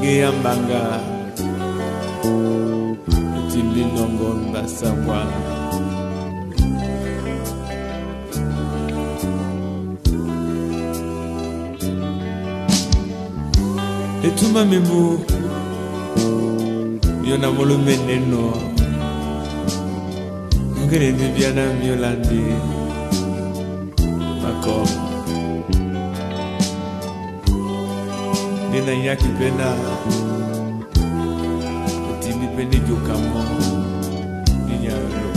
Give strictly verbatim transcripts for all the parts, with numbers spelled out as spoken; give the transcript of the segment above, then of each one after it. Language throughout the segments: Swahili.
Ndenge ambanga Timbi nongon basangwa Etuma membu Miona molo meneno Ngere ni biana miolandi Mako Nina yaki pena Timi pene jokamo Ninya lo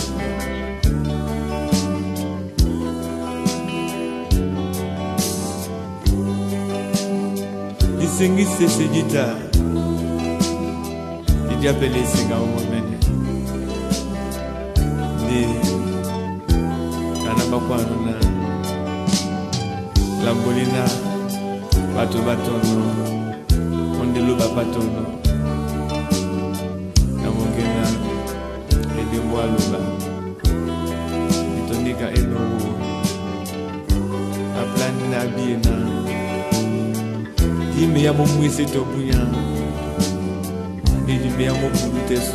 Isengi sese jita Idi apele senga umomene Ni Kanamba kwa nuna Lambolina Bato batono Ondelo bapatono Namongena Edembo aluba Itonika enowo Aplani na biena Ime ya momwese tobunya Ime ya mobutesu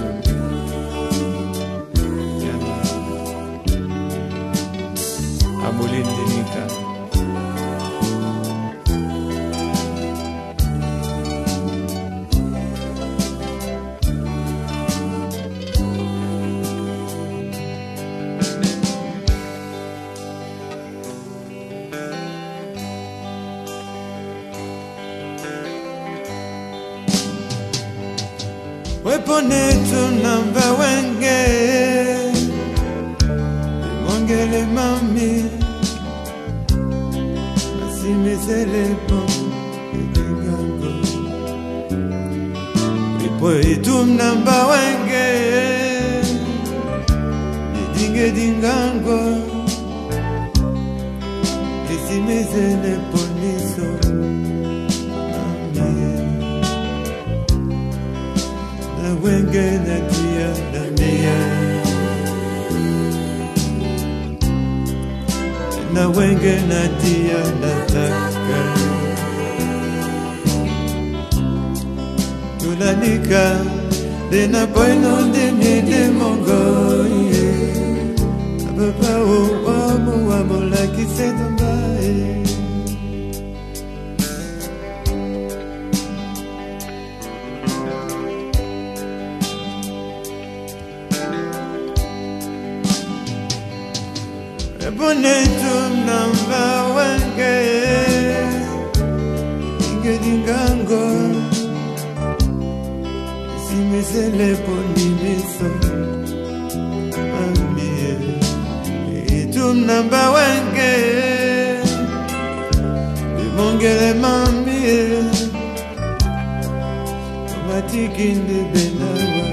Yana Amole ndenika Weponetu namba wenge Mongele mami Asimezele pon Edingango Weponetu namba wenge Edinge dingango Asimezele poniso Wenge na dia na mea Na wenge na dia na taka Tulanika De na boino de mi de mongo Ababa o wamo wamo la kise tambae Bonetu namba wenge Inge dingango Simesele ponimiso Amie Itu namba wenge Mongele mamie Matikinde benawa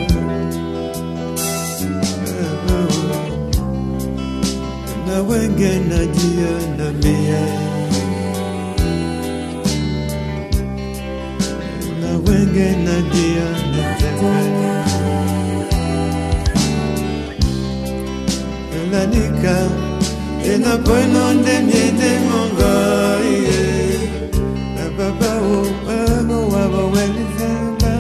Na wenge na dia na mea Na wenge na dia na taka Lanika Ena poino de miete mongo Na baba o amo wabo weli zamba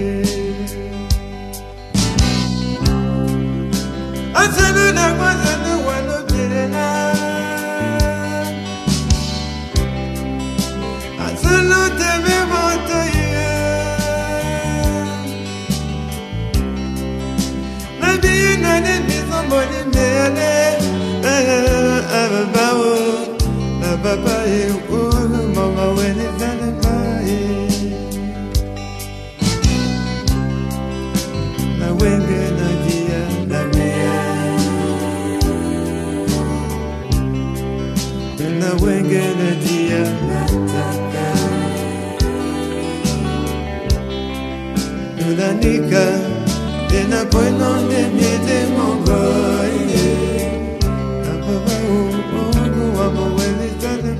Asanu na kwaza na wano Papa e o mama when it's done by Na wenge na dia na mea Na wenge na dia na taka Ulanika De na poino de mi de mongo Na papa o wamo when it's done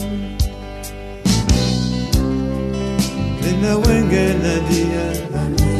Na wenge na dia